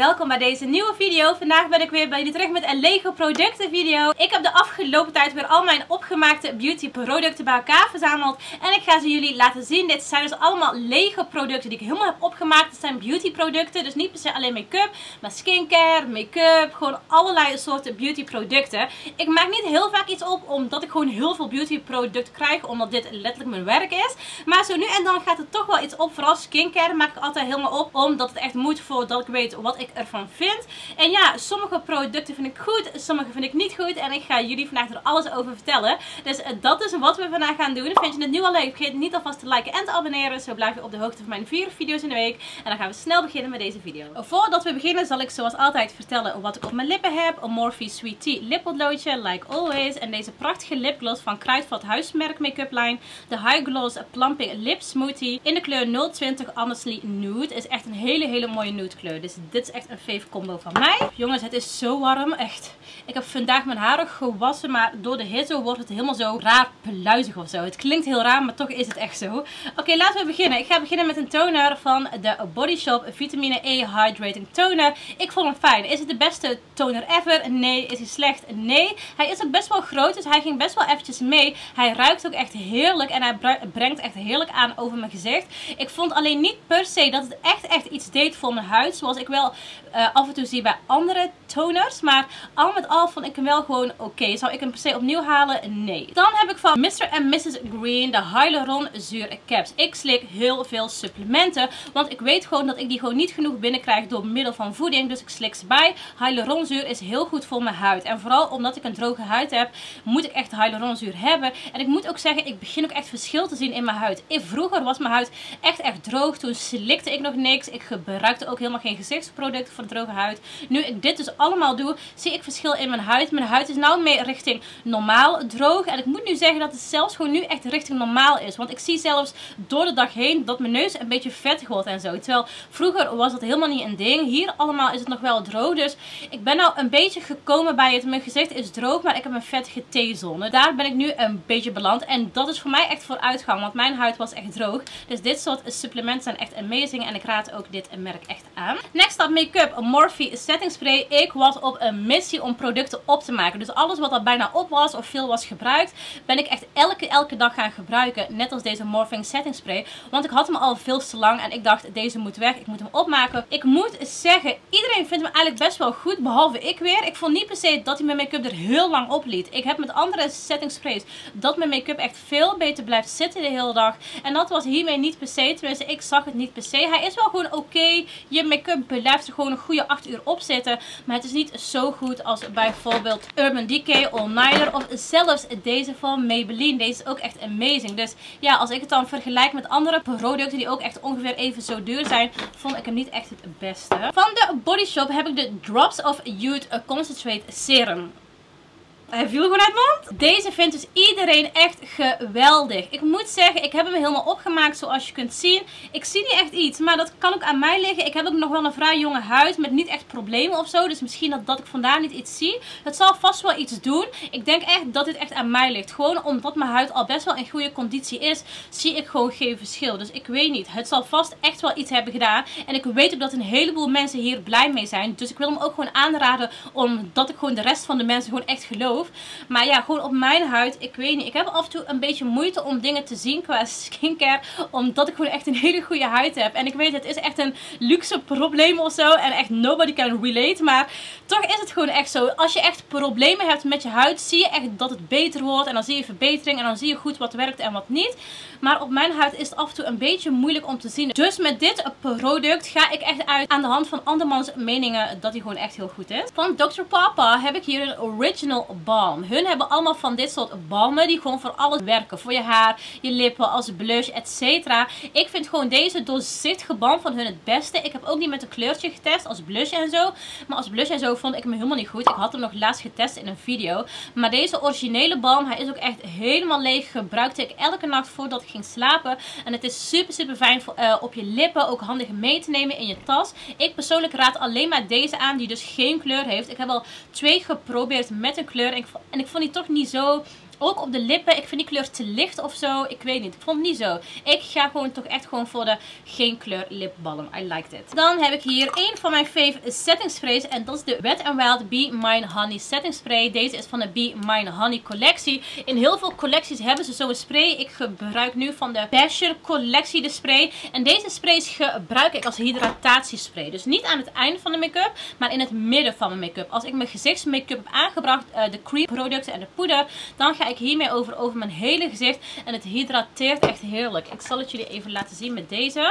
welkom bij deze nieuwe video. Vandaag ben ik weer bij jullie terug met een Lego producten video. Ik heb de afgelopen tijd weer al mijn opgemaakte beauty producten bij elkaar verzameld. En ik ga ze jullie laten zien. Dit zijn dus allemaal Lego producten die ik helemaal heb opgemaakt. Het zijn beauty producten, dus niet per se alleen make-up, maar skincare, make-up, gewoon allerlei soorten beauty producten. Ik maak niet heel vaak iets op, omdat ik gewoon heel veel beauty producten krijg, omdat dit letterlijk mijn werk is. Maar zo nu en dan gaat er toch wel iets op. Vooral skincare maak ik altijd helemaal op, omdat het echt moet voordat ik weet wat ik ervan vind. En ja, sommige producten vind ik goed, sommige vind ik niet goed. En ik ga jullie vandaag er alles over vertellen. Dus dat is wat we vandaag gaan doen. Vind je het nu al leuk? Vergeet niet alvast te liken en te abonneren. Zo blijf je op de hoogte van mijn 4 video's in de week. En dan gaan we snel beginnen met deze video. Voordat we beginnen zal ik zoals altijd vertellen wat ik op mijn lippen heb. Een Morphe Sweet Tea lippotloodje, like always. En deze prachtige lipgloss van Kruidvat huismerk make-up line. De High Gloss Plumping Lip Smoothie in de kleur 020 Honestly Nude. Is echt een hele mooie nude kleur. Dus dit is echt een fave combo van mij. Jongens, het is zo warm. Echt. Ik heb vandaag mijn haren gewassen, maar door de hitte wordt het helemaal zo raar pluizig of zo. Het klinkt heel raar, maar toch is het echt zo. Oké, laten we beginnen. Ik ga beginnen met een toner van de Body Shop Vitamine E Hydrating Toner. Ik vond hem fijn. Is het de beste toner ever? Nee. Is hij slecht? Nee. Hij is ook best wel groot, dus hij ging best wel eventjes mee. Hij ruikt ook echt heerlijk en hij brengt echt heerlijk aan over mijn gezicht. Ik vond alleen niet per se dat het echt iets deed voor mijn huid, zoals ik wel af en toe zie bij andere toners. Maar al met al vond ik hem wel gewoon oké. Zou ik hem per se opnieuw halen? Nee. Dan heb ik van Mr. & Mrs. Green de Hyaluronzuur caps. Ik slik heel veel supplementen, want ik weet gewoon dat ik die gewoon niet genoeg binnenkrijg door middel van voeding. Dus ik slik ze bij. Hyaluronzuur is heel goed voor mijn huid. En vooral omdat ik een droge huid heb, moet ik echt hyaluronzuur hebben. En ik moet ook zeggen, ik begin ook echt verschil te zien in mijn huid. Vroeger was mijn huid echt droog. Toen slikte ik nog niks. Ik gebruikte ook helemaal geen gezichtsproducten voor de droge huid. Nu ik dit dus allemaal doe, zie ik verschil in mijn huid. Mijn huid is nou meer richting normaal droog. En ik moet nu zeggen dat het zelfs gewoon nu echt richting normaal is. Want ik zie zelfs door de dag heen dat mijn neus een beetje vettig wordt en zo. Terwijl vroeger was dat helemaal niet een ding. Hier allemaal is het nog wel droog. Dus ik ben nou een beetje gekomen bij het. Mijn gezicht is droog, maar ik heb een vettige T-zone. Daar ben ik nu een beetje beland. En dat is voor mij echt vooruitgang. Want mijn huid was echt droog. Dus dit soort supplementen zijn echt amazing. En ik raad ook dit merk echt aan. Next up make-up. Morphe setting spray. Ik was op een missie om producten op te maken. Dus alles wat er bijna op was of veel was gebruikt, ben ik echt elke dag gaan gebruiken. Net als deze Morphe setting spray. Want ik had hem al veel te lang. En ik dacht, deze moet weg. Ik moet hem opmaken. Ik moet zeggen, iedereen vindt hem eigenlijk best wel goed. Behalve ik weer. Ik vond niet per se dat hij mijn make-up er heel lang op liet. Ik heb met andere setting sprays dat mijn make-up echt veel beter blijft zitten de hele dag. En dat was hiermee niet per se. Tenminste, ik zag het niet per se. Hij is wel gewoon oké. Je make-up blijft er gewoon een goede 8 uur op zitten. Maar het is niet zo goed als bijvoorbeeld Urban Decay All Nighter. Of zelfs deze van Maybelline. Deze is ook echt amazing. Dus ja, als ik het dan vergelijk met andere producten die ook echt ongeveer even zo duur zijn, vond ik hem niet echt het beste. Van de Body Shop heb ik de Drops of Youth Concentrate Serum. Hij viel gewoon uit mijn hand. Deze vindt dus iedereen echt geweldig. Ik moet zeggen, ik heb hem helemaal opgemaakt zoals je kunt zien. Ik zie niet echt iets, maar dat kan ook aan mij liggen. Ik heb ook nog wel een vrij jonge huid met niet echt problemen of zo. Dus misschien dat ik vandaar niet iets zie. Het zal vast wel iets doen. Ik denk echt dat dit echt aan mij ligt. Gewoon omdat mijn huid al best wel in goede conditie is, zie ik gewoon geen verschil. Dus ik weet niet. Het zal vast echt wel iets hebben gedaan. En ik weet ook dat een heleboel mensen hier blij mee zijn. Dus ik wil hem ook gewoon aanraden, omdat ik gewoon de rest van de mensen gewoon echt geloof. Maar ja, gewoon op mijn huid, ik weet niet. Ik heb af en toe een beetje moeite om dingen te zien qua skincare. Omdat ik gewoon echt een hele goede huid heb. En ik weet, het is echt een luxe probleem of zo. En echt nobody can relate. Maar toch is het gewoon echt zo. Als je echt problemen hebt met je huid, zie je echt dat het beter wordt. En dan zie je verbetering. En dan zie je goed wat werkt en wat niet. Maar op mijn huid is het af en toe een beetje moeilijk om te zien. Dus met dit product ga ik echt uit aan de hand van andermans meningen dat hij gewoon echt heel goed is. Van Dr. Papa heb ik hier een Original Balm. Hun hebben allemaal van dit soort balmen die gewoon voor alles werken. Voor je haar, je lippen, als blush, etc. Ik vind gewoon deze doorzichtige balm van hun het beste. Ik heb ook niet met een kleurtje getest als blush en zo. Maar als blush en zo vond ik hem helemaal niet goed. Ik had hem nog laatst getest in een video. Maar deze originele balm, hij is ook echt helemaal leeg. Gebruikte ik elke nacht voordat ik ging slapen. En het is super fijn voor, op je lippen. Ook handig mee te nemen in je tas. Ik persoonlijk raad alleen maar deze aan die dus geen kleur heeft. Ik heb al 2 geprobeerd met een kleur. En ik vond die toch niet zo Ook op de lippen. Ik vind die kleur te licht of zo. Ik weet niet. Ik vond het niet zo. Ik ga gewoon toch echt gewoon voor de geen kleur lipbalm. I liked it. Dan heb ik hier een van mijn fave setting sprays. En dat is de Wet n Wild Be Mine Honey setting spray. Deze is van de Be Mine Honey collectie. In heel veel collecties hebben ze zo'n spray. Ik gebruik nu van de Passion collectie de spray. En deze sprays gebruik ik als hydratatiespray. Dus niet aan het einde van de make-up, maar in het midden van mijn make-up. Als ik mijn gezichtsmake-up heb aangebracht, de cream producten en de poeder, dan ga ik hiermee over mijn hele gezicht. En het hydrateert echt heerlijk. Ik zal het jullie even laten zien met deze.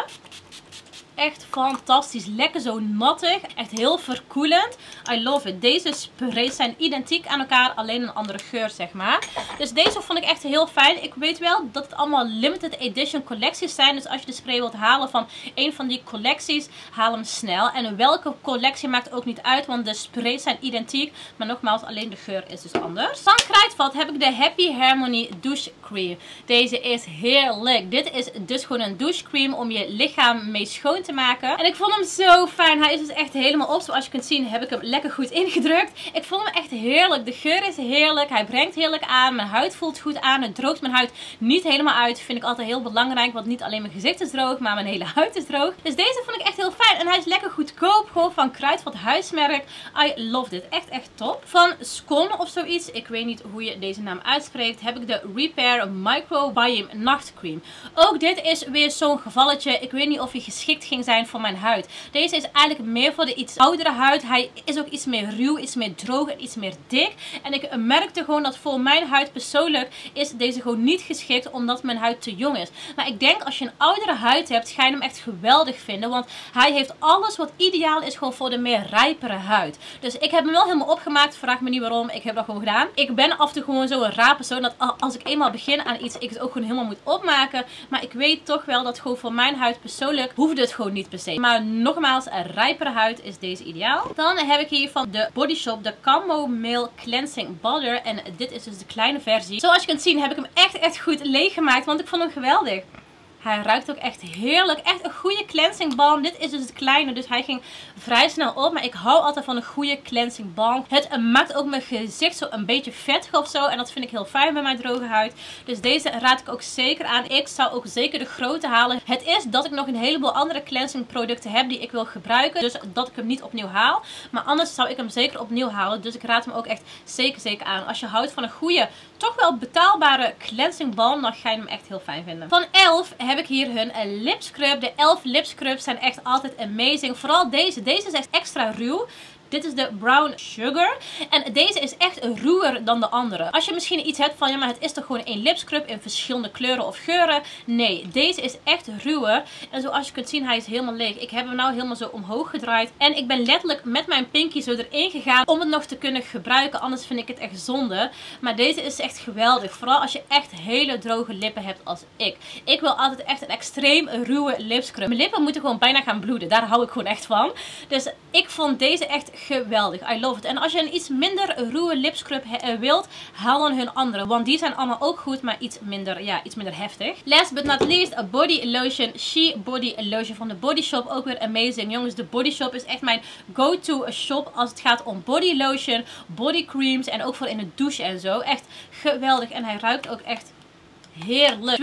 Echt fantastisch. Lekker zo nattig. Echt heel verkoelend. I love it. Deze sprays zijn identiek aan elkaar. Alleen een andere geur, zeg maar. Dus deze vond ik echt heel fijn. Ik weet wel dat het allemaal limited edition collecties zijn. Dus als je de spray wilt halen van een van die collecties, haal hem snel. En welke collectie maakt ook niet uit. Want de sprays zijn identiek. Maar nogmaals, alleen de geur is dus anders. Van Kruidvat heb ik de Happy Harmony Douche Cream. Deze is heerlijk. Dit is dus gewoon een douche cream om je lichaam mee schoon te maken. En ik vond hem zo fijn. Hij is dus echt helemaal op. Zoals je kunt zien heb ik hem lekker goed ingedrukt. Ik vond hem echt heerlijk. De geur is heerlijk. Hij brengt heerlijk aan. Mijn huid voelt goed aan. Het droogt mijn huid niet helemaal uit. Vind ik altijd heel belangrijk. Want niet alleen mijn gezicht is droog, maar mijn hele huid is droog. Dus deze vond ik echt heel fijn. En hij is lekker goedkoop. Gewoon van Kruidvat huismerk. I love dit. Echt top. Van Scon of zoiets. Ik weet niet hoe je deze naam uitspreekt. Heb ik de Repair Microbiome Nachtcream. Ook dit is weer zo'n gevalletje. Ik weet niet of hij geschikt ging zijn voor mijn huid. Deze is eigenlijk meer voor de iets oudere huid. Hij is ook iets meer ruw, iets meer droog en iets meer dik. En ik merkte gewoon dat voor mijn huid persoonlijk is deze gewoon niet geschikt omdat mijn huid te jong is. Maar ik denk als je een oudere huid hebt, ga je hem echt geweldig vinden. Want hij heeft alles wat ideaal is gewoon voor de meer rijpere huid. Dus ik heb hem wel helemaal opgemaakt. Vraag me niet waarom. Ik heb dat gewoon gedaan. Ik ben af en toe gewoon zo een raar persoon dat als ik eenmaal begin aan iets, ik het ook gewoon helemaal moet opmaken. Maar ik weet toch wel dat gewoon voor mijn huid persoonlijk hoeft het gewoon niet per se. Maar nogmaals, een rijpere huid is deze ideaal. Dan heb ik hier van de Body Shop de Chamomile Cleansing Butter. En dit is dus de kleine versie. Zoals je kunt zien heb ik hem echt goed leeggemaakt. Want ik vond hem geweldig. Hij ruikt ook echt heerlijk. Echt een goede cleansing balm. Dit is dus het kleine. Dus hij ging vrij snel op. Maar ik hou altijd van een goede cleansing balm. Het maakt ook mijn gezicht zo een beetje vettig of zo. En dat vind ik heel fijn bij mijn droge huid. Dus deze raad ik ook zeker aan. Ik zou ook zeker de grote halen. Het is dat ik nog een heleboel andere cleansing producten heb die ik wil gebruiken. Dus dat ik hem niet opnieuw haal. Maar anders zou ik hem zeker opnieuw halen. Dus ik raad hem ook echt zeker aan. Als je houdt van een goede, toch wel betaalbare cleansing balm, dan ga je hem echt heel fijn vinden. Van Elf heb ik hier hun lipscrub. De Elf lipscrubs zijn echt altijd amazing. Vooral deze. Deze is echt extra ruw. Dit is de Brown Sugar. En deze is echt ruwer dan de andere. Als je misschien iets hebt van, ja maar het is toch gewoon één lipscrub in verschillende kleuren of geuren. Nee, deze is echt ruwer. En zoals je kunt zien, hij is helemaal leeg. Ik heb hem nou helemaal zo omhoog gedraaid. En ik ben letterlijk met mijn pinky zo erin gegaan om het nog te kunnen gebruiken. Anders vind ik het echt zonde. Maar deze is echt geweldig. Vooral als je echt hele droge lippen hebt als ik. Ik wil altijd echt een extreem ruwe lipscrub. Mijn lippen moeten gewoon bijna gaan bloeden. Daar hou ik gewoon echt van. Dus ik vond deze echt geweldig. I love it. En als je een iets minder ruwe lipscrub wilt, haal dan hun andere. Want die zijn allemaal ook goed, maar iets minder, ja, iets minder heftig. Last but not least, a body lotion. She Body Lotion van de Body Shop. Ook weer amazing. Jongens, de Body Shop is echt mijn go-to shop als het gaat om body lotion, body creams en ook voor in de douche en zo. Echt geweldig. En hij ruikt ook echt heerlijk.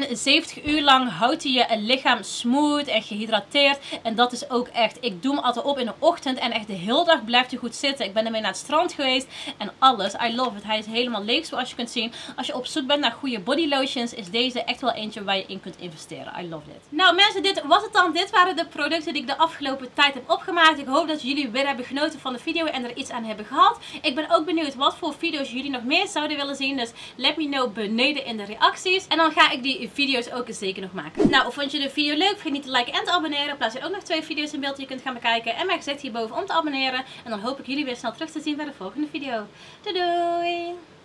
72 uur lang houdt hij je lichaam smooth en gehydrateerd. En dat is ook echt. Ik doe hem altijd op in de ochtend. En echt de hele dag blijft hij goed zitten. Ik ben ermee naar het strand geweest. En alles. I love it. Hij is helemaal leeg zoals je kunt zien. Als je op zoek bent naar goede body lotions, is deze echt wel eentje waar je in kunt investeren. I love it. Nou mensen, dit was het dan. Dit waren de producten die ik de afgelopen tijd heb opgemaakt. Ik hoop dat jullie weer hebben genoten van de video en er iets aan hebben gehad. Ik ben ook benieuwd wat voor video's jullie nog meer zouden willen zien. Dus let me know beneden in de reacties. En dan ga ik die video's ook zeker nog maken. Nou, vond je de video leuk? Vergeet niet te liken en te abonneren. Ik plaats hier ook nog 2 video's in beeld die je kunt gaan bekijken. En mij gezegd hierboven om te abonneren. En dan hoop ik jullie weer snel terug te zien bij de volgende video. Doei doei!